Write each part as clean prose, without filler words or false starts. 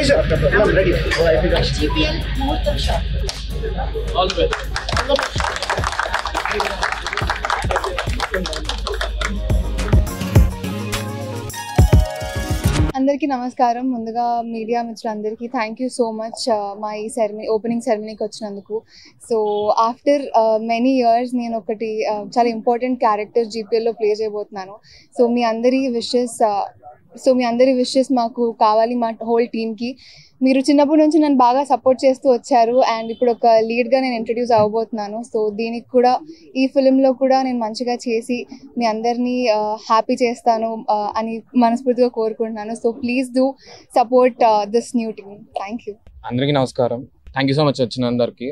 GPL Muhurtam Shot. All the best. అందరికీ నమస్కారం. ముందుగా మీడియా మిత్రులందరికీ థ్యాంక్ యూ సో మచ్ మా ఈ ఓపెనింగ్ సెరమనీకి వచ్చినందుకు. సో ఆఫ్టర్ మెనీ ఇయర్స్ నేను ఒకటి చాలా ఇంపార్టెంట్ క్యారెక్టర్ జీపీఎల్లో ప్లే చేయబోతున్నాను. సో మీ అందరి విషెస్ మాకు కావాలి, మా హోల్ టీమ్కి. మీరు చిన్నప్పటి నుంచి నన్ను బాగా సపోర్ట్ చేస్తూ వచ్చారు అండ్ ఇప్పుడు ఒక లీడ్గా నేను ఇంట్రడ్యూస్ అవ్వబోతున్నాను. సో దీనికి కూడా ఈ ఫిలింలో కూడా నేను మంచిగా చేసి మీ అందరినీ హ్యాపీ చేస్తాను అని మనస్ఫూర్తిగా కోరుకుంటున్నాను. So please do support this new team. Thank you. అందరికీ నమస్కారం. థ్యాంక్ యూ సో మచ్ వచ్చిన అందరికీ.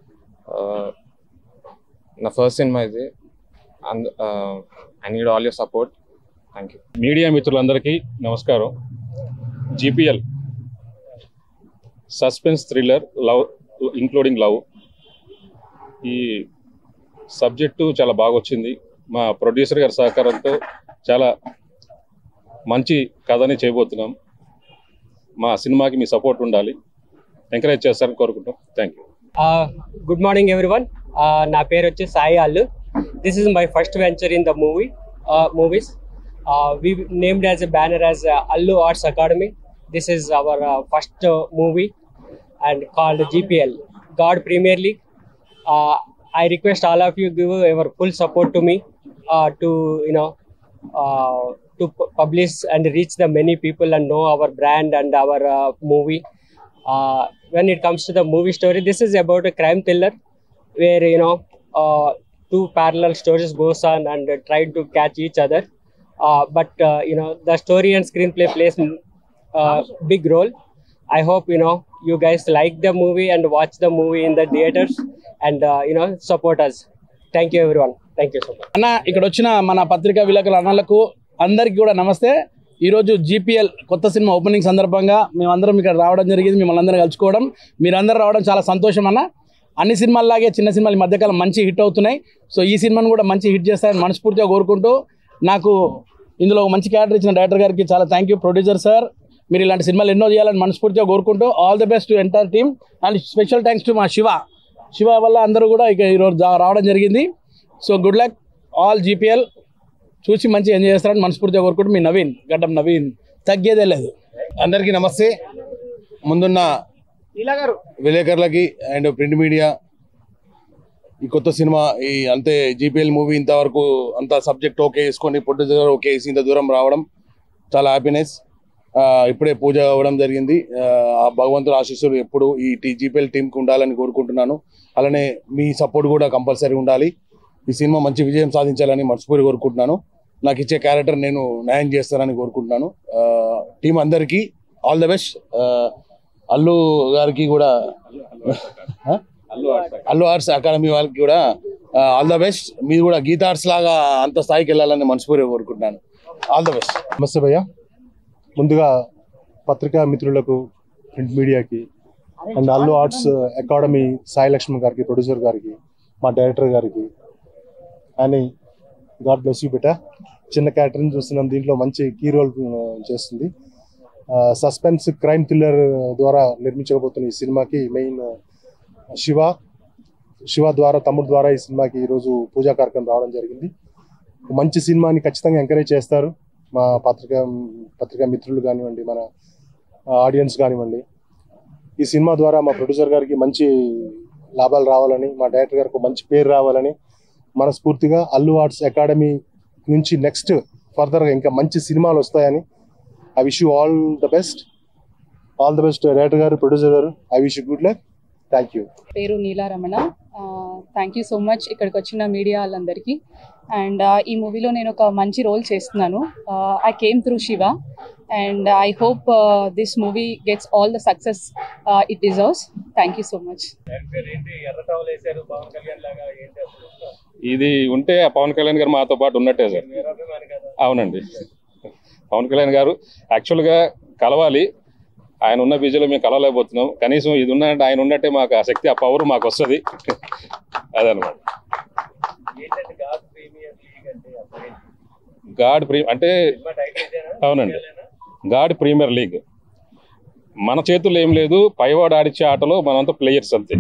నా ఫస్ట్ సినిమా ఇది. I need all your support. Thank you. Media మిత్రులందరికీ నమస్కారం. GPL suspense thriller, love including love. ఈ సబ్జెక్టు చాలా బాగా వచ్చింది. మా ప్రొడ్యూసర్ గారి సహకారంతో చాలా మంచి కథని చేయబోతున్నాం. మా సినిమాకి మీ సపోర్ట్ ఉండాలి, ఎంకరేజ్ చేస్తారని కోరుకుంటాం. Thank you. Good morning everyone. నా పేరు వచ్చి Sai Allu. This is my first venture in the movies. We named as a banner as Allu Arts Academy. This is our first movie and called GPL, God Premier League. I request all of you give your full support to me to publish and reach the many people and know our brand and our movie. When it comes to the movie story, this is about a crime thriller where two parallel stories goes on and try to catch each other. But the story and screenplay plays big role. I hope you guys like the movie and watch the movie in the theaters and support us. Thank you everyone. Thank you so much. అన్న, ఇక్కడ వచ్చిన మన పత్రికా విలేకరుల అన్నలకు అందరికీ కూడా నమస్తే. ఈరోజు జీపీఎల్ కొత్త సినిమా ఓపెనింగ్ సందర్భంగా మేమందరం ఇక్కడ రావడం జరిగింది. మిమ్మల్ని అందరం కలుసుకోవడం, మీరందరూ రావడం చాలా సంతోషం అన్న. అన్ని సినిమాల్లాగే చిన్న సినిమాలు ఈ మధ్యకాలం మంచి హిట్ అవుతున్నాయి. సో ఈ సినిమాను కూడా మంచి హిట్ చేస్తారని మనస్ఫూర్తిగా కోరుకుంటూ, నాకు ఇందులో మంచి క్యారెక్టర్ ఇచ్చిన డైరెక్టర్ గారికి చాలా థ్యాంక్ యూ. ప్రొడ్యూసర్ సార్, మీరు ఇలాంటి సినిమాలు ఎన్నో చేయాలని మనస్ఫూర్తిగా కోరుకుంటూ all the best to entire team. And special thanks to మా శివ వల్ల అందరూ కూడా ఇక ఈరోజు రావడం జరిగింది. So good luck all. GPL చూసి మంచి ఎంజాయ్ చేస్తారని మనస్ఫూర్తిగా కోరుకుంటూ మీ నవీన్, గడ్డం నవీన్, తగ్గేదే లేదు. అందరికీ నమస్తే. ముందున్న విలేకరులకి అండ్ ప్రింట్ మీడియా, ఈ కొత్త సినిమా అంతే జీపీఎల్ మూవీ ఇంతవరకు అంత సబ్జెక్ట్ ఓకే వేసుకొని ప్రొడ్యూసర్ ఓకే వేసి ఇంత దూరం రావడం చాలా హ్యాపీనెస్. ఇప్పుడే పూజ అవ్వడం జరిగింది. ఆ భగవంతుడు ఆశీస్సులు ఎప్పుడు ఈ జీపీఎల్ టీంకి ఉండాలని కోరుకుంటున్నాను. అలానే మీ సపోర్ట్ కూడా కంపల్సరీ ఉండాలి. ఈ సినిమా మంచి విజయం సాధించాలని మనస్ఫూర్తిగా కోరుకుంటున్నాను. నాకు ఇచ్చే క్యారెక్టర్ నేను న్యాయం చేస్తానని కోరుకుంటున్నాను. టీం అందరికీ ఆల్ ద బెస్ట్. అల్లు గారికి కూడా, అల్లు ఆర్ట్స్ అకాడమీ వాళ్ళకి కూడా ఆల్ ద బెస్ట్. మీరు కూడా గీతా ఆర్ట్స్ లాగా అంత స్థాయికి వెళ్ళాలని మనస్ఫూర్తిగా కోరుకుంటున్నాను. All the best. నమస్తే భయ్య. ముందుగా పత్రికా మిత్రులకు, ప్రింట్ మీడియాకి and Allu Arts Academy Sai Laxman గారికి, ప్రొడ్యూసర్ గారికి, మా డైరెక్టర్ గారికి అని గాడ్ బ్లెస్ యూ బిడ్డ. చిన్న క్యారెక్టర్ని చూస్తున్నాం, దీంట్లో మంచి కీ రోల్ చేస్తుంది. సస్పెన్స్ క్రైమ్ థ్రిల్లర్ ద్వారా నిర్మించబోతున్న ఈ సినిమాకి మెయిన్ శివ ద్వారా, తమ్ముడు ద్వారా ఈ సినిమాకి ఈరోజు పూజా కార్యక్రమం రావడం జరిగింది. మంచి సినిమాని ఖచ్చితంగా ఎంకరేజ్ చేస్తారు మా పత్రికా మిత్రులు కానివ్వండి, మన ఆడియన్స్ కానివ్వండి. ఈ సినిమా ద్వారా మా ప్రొడ్యూసర్ గారికి మంచి లాభాలు రావాలని, మా డైరెక్టర్ గారికి మంచి పేరు రావాలని మనస్ఫూర్తిగా అల్లు ఆర్ట్స్ అకాడమీ నుంచి నెక్స్ట్ ఫర్దర్గా ఇంకా మంచి సినిమాలు వస్తాయని I wish you all the best. All the best director గారు, ప్రొడ్యూసర్ గారు. I wish you good luck. Thank you. పేరు Neela Ramana. Thank you so much ఇక్కడికి వచ్చిన మీడియా వాళ్ళందరికీ. అండ్ ఈ మూవీలో నేను ఒక మంచి రోల్ చేస్తున్నాను. I came through Shiva and I hope this movie gets all the success it deserves. Thank you so much. ఇది ఉంటే పవన్ కళ్యాణ్ గారు మాతో పాటు ఉన్నట్టే సార్. అవునండి, పవన్ కళ్యాణ్ గారు యాక్చువల్గా కలవాలి. ఆయన ఉన్న బిజీలో మేము కలవలేకపోతున్నాం. కనీసం ఇది ఉన్నట్టు ఆయన ఉన్నట్టే మాకు ఆ శక్తి, ఆ పవర్ మాకు వస్తుంది. అదనమాట. గాడ్ అంటే అవునండి, గాడ్ ప్రీమియర్ లీగ్. మన చేతుల్లో ఏం లేదు, పైవాడు ఆడిచ్చే ఆటలో మనమంతా ప్లేయర్స్ అంతే.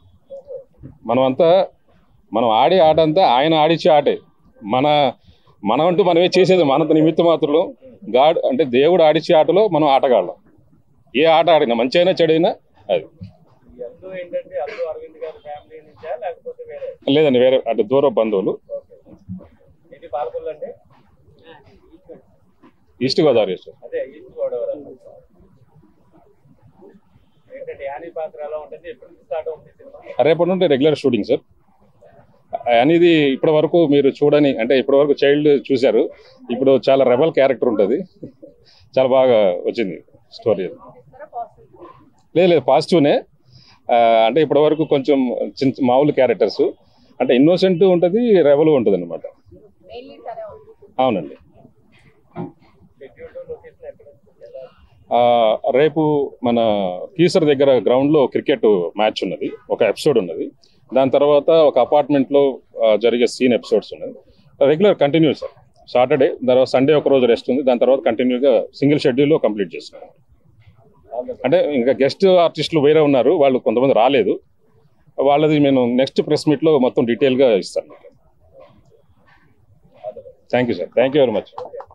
మనం ఆడే ఆట అంతా ఆయన ఆడిచ్చే ఆటే. మనమంటూ మనమే చేసేది మనంత నిమిత్త మాత్రంలో. అంటే దేవుడు ఆడిచ్చే ఆటలో మనం ఆటగాళ్ళం. ఏ ఆట ఆడినా మంచి అయినా చెడైనా అది లేదండి, వేరే అంటే దూర బంధువులు. East Godavari sir. రేపటి నుండి రెగ్యులర్ షూటింగ్ సార్. అనేది ఇప్పటి వరకు మీరు చూడని, అంటే ఇప్పటి వరకు చైల్డ్ చూశారు, ఇప్పుడు చాలా రెబల్ క్యారెక్టర్ ఉంటుంది. చాలా బాగా వచ్చింది స్టోరీ. లేదు పాజిటివ్నే. అంటే ఇప్పటి వరకు కొంచెం మామూలు క్యారెక్టర్స్, అంటే ఇన్నోసెంట్ ఉంటుంది, రెబల్ ఉంటుంది అనమాట. అవునండి. రేపు మన కీసర్ దగ్గర గ్రౌండ్లో క్రికెట్ మ్యాచ్ ఉన్నది, ఒక ఎపిసోడ్ ఉన్నది. దాని తర్వాత ఒక అపార్ట్మెంట్లో జరిగే సీన్ ఎపిసోడ్స్ ఉన్నది. Regular continue sir. సాటర్డే, తర్వాత సండే ఒక రోజు రెస్ట్ ఉంది. దాని తర్వాత కంటిన్యూగా సింగిల్ షెడ్యూల్లో కంప్లీట్ చేస్తున్నాం. అంటే ఇంకా గెస్ట్ ఆర్టిస్టులు వేరే ఉన్నారు, వాళ్ళు కొంతమంది రాలేదు. వాళ్ళది నేను నెక్స్ట్ ప్రెస్ మీట్లో మొత్తం డీటెయిల్గా ఇస్తాను. Thank you sir. Thank you very much.